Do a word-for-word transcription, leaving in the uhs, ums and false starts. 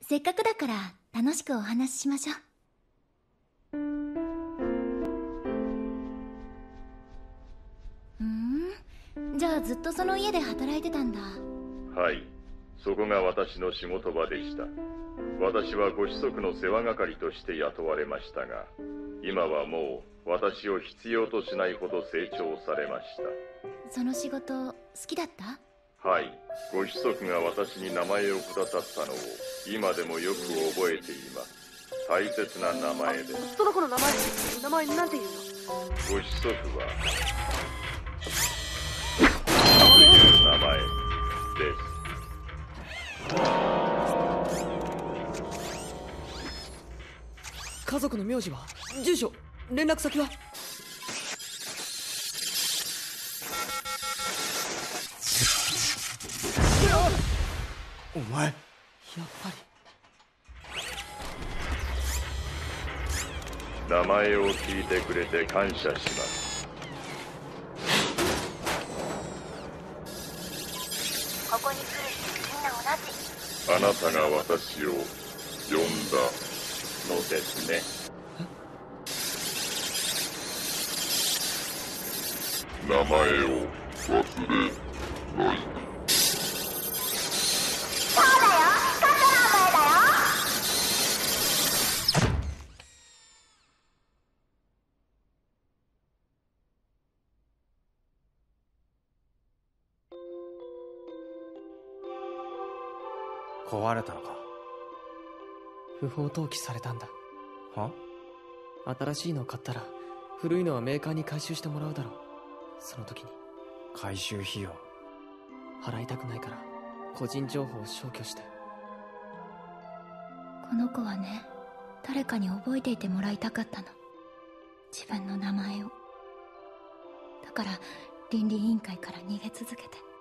せっかくだから楽しくお話ししましょう。ふん、じゃあずっとその家で働いてたんだ。 はい、そこが私の仕事場でした。私はご子息の世話係として雇われましたが、今はもう私を必要としないほど成長されました。 その仕事好きだった？ はい、ご子息が私に名前をくださったのを今でもよく覚えています。大切な名前です。 その子の名前名前なんていうの？ ご子息はという名前です。 家族の名字は？住所？連絡先は？ お前、 やっぱり名前を聞いてくれて感謝します。 ここに来る人みんな同じ。 あなたが私を呼んだのですね。名前を忘れない。 そうだよ、カツラお前だよ。 壊れたのか？ 不法投棄されたんだ。 は？ 新しいのを買ったら古いのはメーカーに回収してもらうだろう。その時に回収費用払いたくないから個人情報を消去して。 この子はね、誰かに覚えていてもらいたかったの、自分の名前を。だから倫理委員会から逃げ続けて。